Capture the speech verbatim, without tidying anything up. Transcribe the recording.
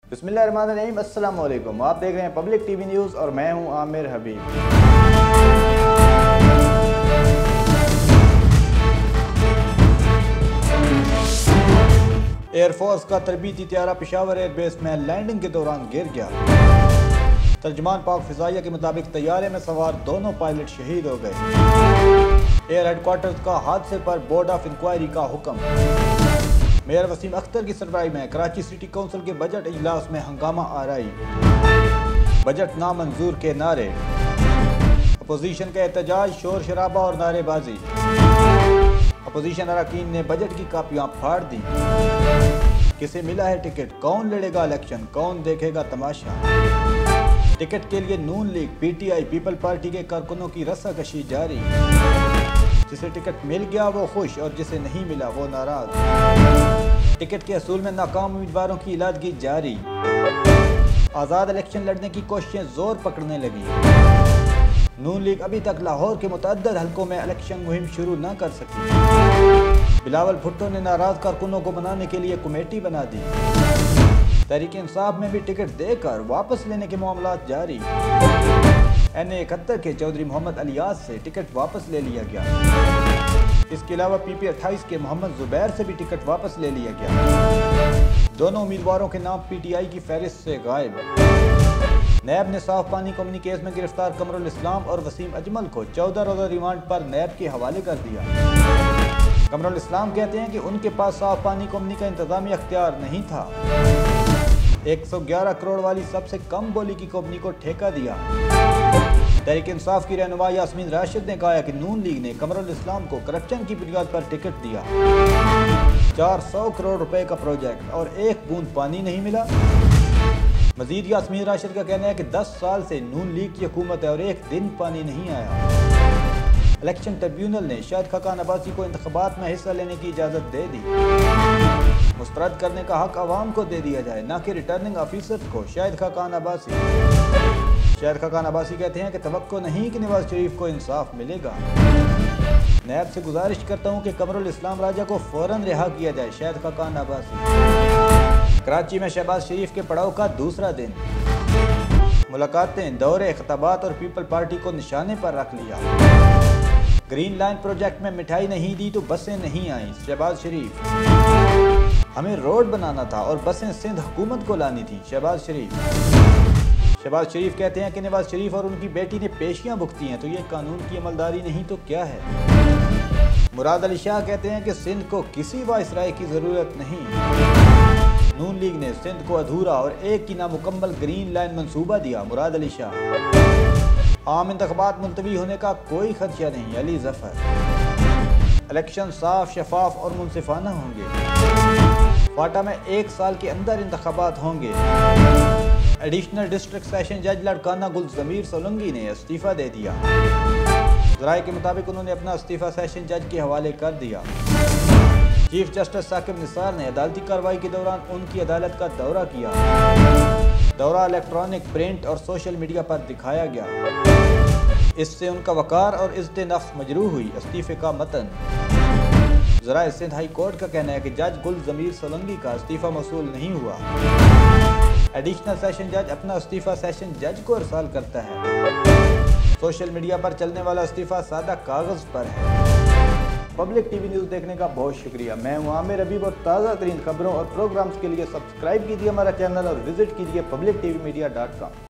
बिस्मिल्लाहिर्रहमानिर्रहीम, अस्सलाम वालेकुम। आप देख रहे हैं पब्लिक टीवी न्यूज़ और मैं हूं आमिर हबीब। एयरफोर्स का तरबीती त्यारा पेशावर एयरबेस में लैंडिंग के दौरान गिर गया। तर्जमान पाक फिजाइया के मुताबिक तैयारे में सवार दोनों पायलट शहीद हो गए। एयर हेडक्वार्टर्स का हादसे पर बोर्ड ऑफ इंक्वायरी का हुक्म। मेयर वसीम अख्तर की सरबराही में कराची सिटी काउंसिल के बजट इजलास में हंगामा आराई। बजट नामंजूर के नारे, अपोजिशन का एहतजाज, शोर शराबा और नारेबाजी। अपोजिशन अरकान ने बजट की कापियां फाड़ दी। किसे मिला है टिकट, कौन लड़ेगा इलेक्शन, कौन देखेगा तमाशा। टिकट के लिए Noon league, PTI, people party के कारकुनों की रस्साकशी जारी। जिसे टिकट मिल गया वो खुश और जिसे नहीं मिला वो नाराज। टिकट के असूल में नाकाम उम्मीदवारों की इलाजगी जारी। आज़ाद इलेक्शन लड़ने की कोशिशें जोर पकड़ने लगी। नून लीग अभी तक लाहौर के मुतअद्दिद हलकों में इलेक्शन मुहिम शुरू न कर सकी। बिलावल भुट्टो ने नाराज कारकुनों को मनाने के लिए कमेटी बना दी। तहरीक इंसाफ में भी टिकट देकर वापस लेने के मामलात जारी। एन ए इकहत्तर के चौधरी मोहम्मद अलियास से टिकट वापस ले लिया गया। इसके अलावा पी पी अट्ठाईस के मोहम्मद जुबैर से भी टिकट वापस ले लिया गया। दोनों उम्मीदवारों के नाम पी टी आई की फहरिस्त से गायब। नैब ने साफ पानी कंपनी केस में गिरफ्तार कमरुल इस्लाम और वसीम अजमल को चौदह रोजा रिमांड पर नैब के हवाले कर दिया। कमरुल इस्लाम कहते हैं कि उनके पास साफ पानी कंपनी का इंतजामी अख्तियार नहीं था। एक सौ ग्यारह करोड़ वाली सबसे कम बोली की कंपनी को ठेका दिया। तहरीक इंसाफ की रहनुमा यास्मीन राशिद ने कहा कि नून लीग ने कमरुल इस्लाम को करप्शन की बुनियाद पर टिकट दिया। चार सौ करोड़ रुपए का प्रोजेक्ट और एक बूंद पानी नहीं मिला। मजीद यास्मीन राशिद का कहना है कि दस साल से नून लीग की हुकूमत है और एक दिन पानी नहीं आया। इलेक्शन ट्रिब्यूनल ने शाहिद खाकान अब्बासी को इंतखाबात में हिस्सा लेने की इजाज़त दे दी। मुस्तरद करने का हक आवाम को दे दिया जाए, न कि रिटर्निंग ऑफिसर को। शाहिद खाकान अब्बासी शाहिद खाकान अब्बासी कहते हैं कि तवक्को नहीं कि नवाज शरीफ को इंसाफ मिलेगा। नैब से गुजारिश करता हूं कि कमरुल इस्लाम राजा को फौरन रिहा किया जाए। शाहिद खाकान अब्बासी। कराची में शहबाज शरीफ के पड़ाव का दूसरा दिन। मुलाकातें, दौरे, खिताबात और पीपल पार्टी को निशाने पर रख लिया। ग्रीन लाइन प्रोजेक्ट में मिठाई नहीं दी तो बसें नहीं आईं। शहबाज शरीफ। हमें रोड बनाना था और बसें सिंध हुकूमत को लानी थी। शहबाज शरीफ शहबाज शरीफ कहते हैं कि नवाज शरीफ और उनकी बेटी ने पेशियां भुगती हैं तो ये कानून की अमलदारी नहीं तो क्या है। मुराद अली शाह कहते हैं कि सिंध को किसी वाइसराय की जरूरत नहीं। नून लीग ने सिंध को अधूरा और एक की नामुकम्मल ग्रीन लाइन मंसूबा दिया। मुराद अली शाह। आम इंतखाबात मुलतवी होने का कोई खदशा नहीं। अली जफर। इलेक्शन साफ, शफाफ और मुनसिफाना होंगे। फाटा में एक साल के अंदर इंतखाबात होंगे। एडिशनल डिस्ट्रिक्ट सेशन जज लड़काना गुल जमीर सोलंगी ने इस्तीफा दे दिया। ज़राए के मुताबिक उन्होंने अपना इस्तीफा सेशन जज के हवाले कर दिया। चीफ जस्टिस साकिब निसार ने अदालती कार्रवाई के दौरान उनकी अदालत का दौरा किया। दौरा इलेक्ट्रॉनिक, प्रिंट और सोशल मीडिया पर दिखाया गया। इससे उनका वकार और इज्जत नफ्स मजरूह हुई। इस्तीफे का मतन। ज़राए सिंध हाई कोर्ट का कहना है कि जज गुल जमीर सोलंगी का इस्तीफा मौसूल नहीं हुआ। एडिशनल सेशन जज अपना इस्तीफा सेशन जज को इरसाल करता है। सोशल मीडिया पर चलने वाला इस्तीफा सादा कागज पर है। पब्लिक टीवी न्यूज़ देखने का बहुत शुक्रिया। मैं हूं आमिर हबीब और ताज़ा तरीन खबरों और प्रोग्राम्स के लिए सब्सक्राइब कीजिए हमारा चैनल और विजिट कीजिए public TV media dot com.